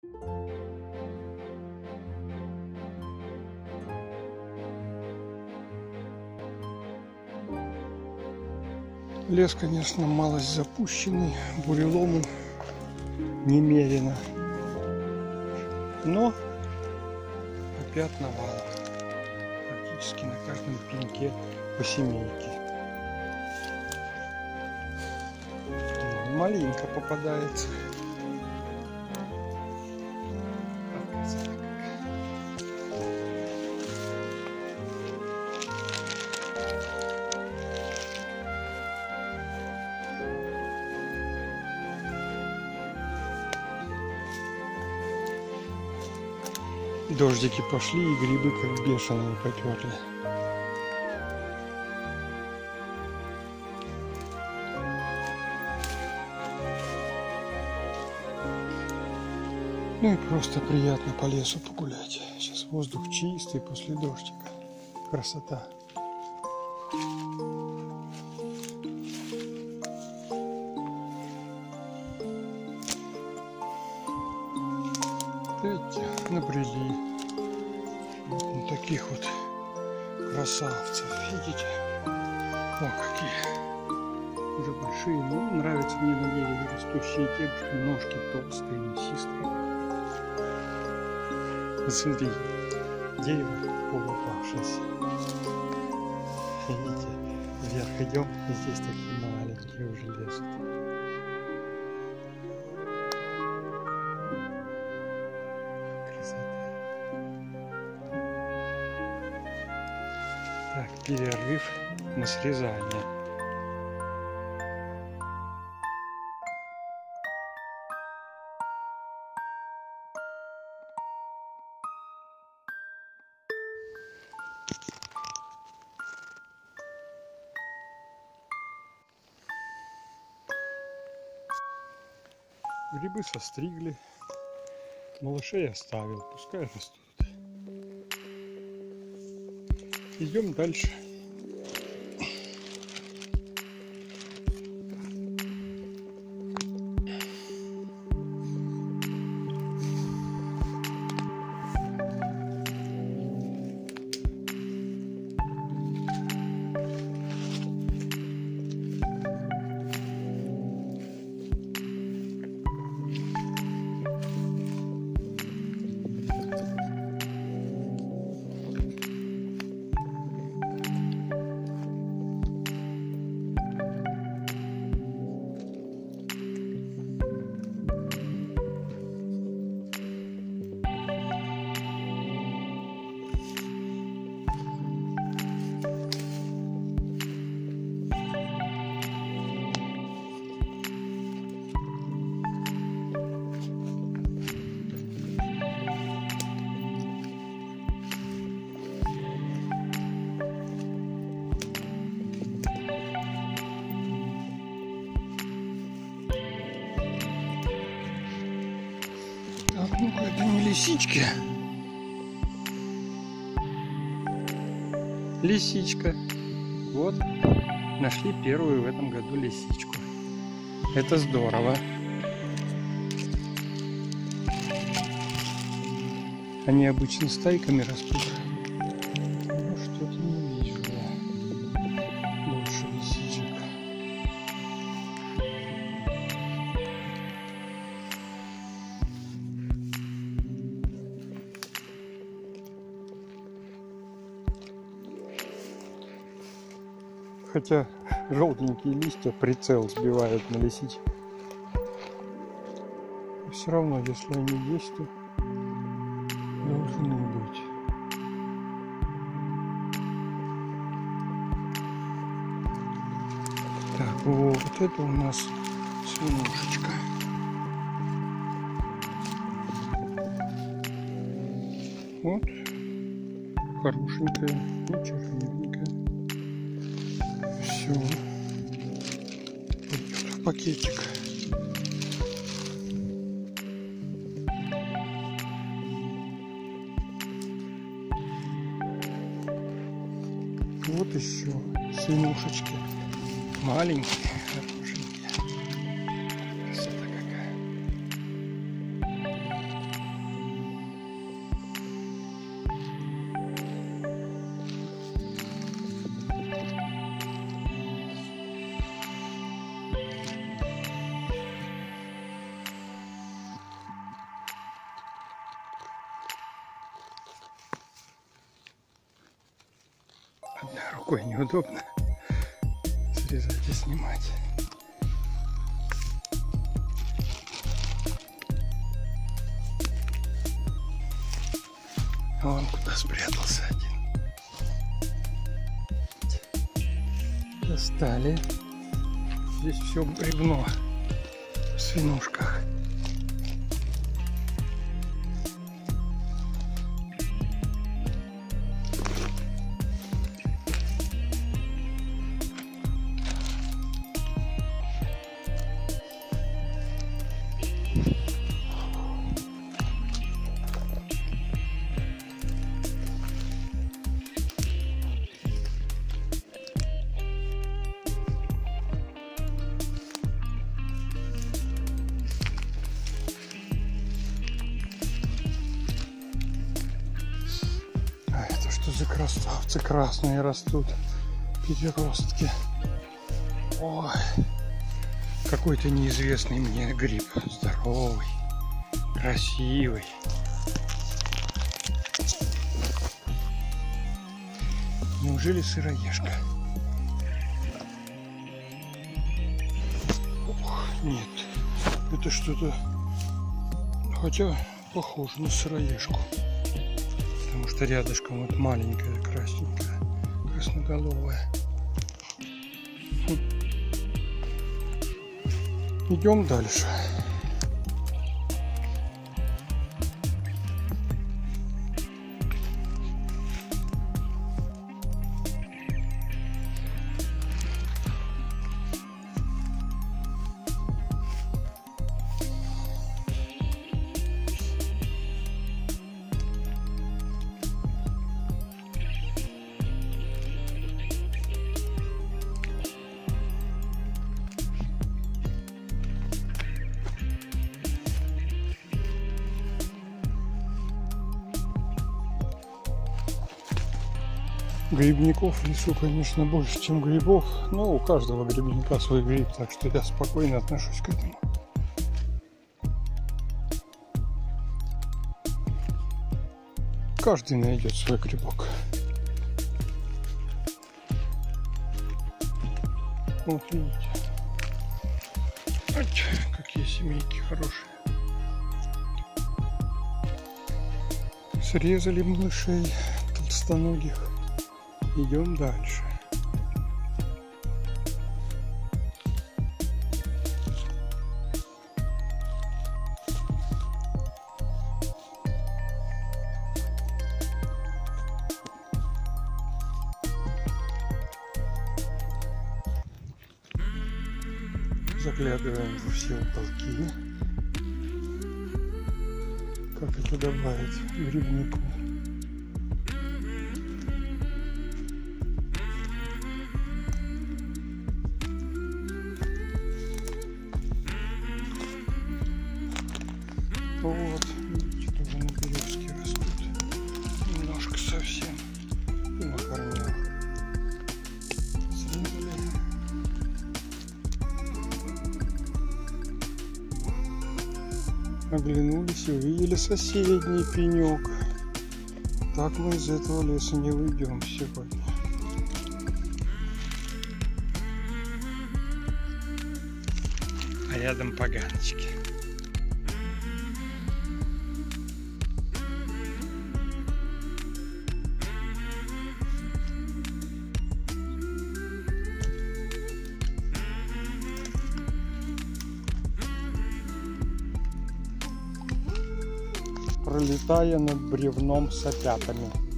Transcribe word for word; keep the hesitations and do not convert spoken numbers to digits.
Лес, конечно, малость запущенный, буреломом немерено, но опять навал. Практически на каждом пеньке по семейке. Малинка попадается. Дождики пошли, и грибы как бешеные поперли. Ну и просто приятно по лесу погулять. Сейчас воздух чистый после дождика. Красота. Видите, набрели вот таких вот красавцев. Видите? О, какие уже большие. Ну, нравятся мне на дереве растущие тем, что ножки толстые, мясистые. Смотри, дерево полупавшееся. Видите, вверх идем, и здесь такие маленькие уже лезут. Красота. Так, перерыв на срезание. Грибы состригли, малышей оставил, пускай растут. Идем дальше. Ну-ка, это не лисички. Лисичка. Вот, нашли первую в этом году лисичку. Это здорово. Они обычно стайками растут. Ну, что-то не вижу я больше лисичек. Хотя желтенькие листья прицел сбивают на лисичек. Все равно, если они есть, то должны быть. Так, вот, вот это у нас свинушечка. Вот, хорошенькая, ну, черненькая. Все, пойдет в пакетик. Вот еще свинушечки, маленькие, хорошенькие. Красота какая. рукой неудобно срезать и снимать. А он куда спрятался один. Достали. Здесь все бревно в свинушках. Что за красавцы красные растут, переростки. Ой, какой-то неизвестный мне гриб, здоровый, красивый. Неужели сыроежка? Ох, нет, это что-то, хотя похоже на сыроежку. Потому что рядышком вот маленькая красненькая, красноголовая. Хм. Идем дальше. Грибников в лесу, конечно, больше, чем грибов, но у каждого грибника свой гриб, так что я спокойно отношусь к этому. Каждый найдет свой грибок. Вот видите, ать, какие семейки хорошие. Срезали малышей толстоногих. Идем дальше. Заглядываем во все уголки. Как это добавить грибнику? Вот, видите, тоже на березке растут. Немножко совсем на корнях. Срезали. Оглянулись и увидели соседний пенек. Так мы из этого леса не уйдем сегодня. А рядом поганочки. Пролетая над бревном с опятами.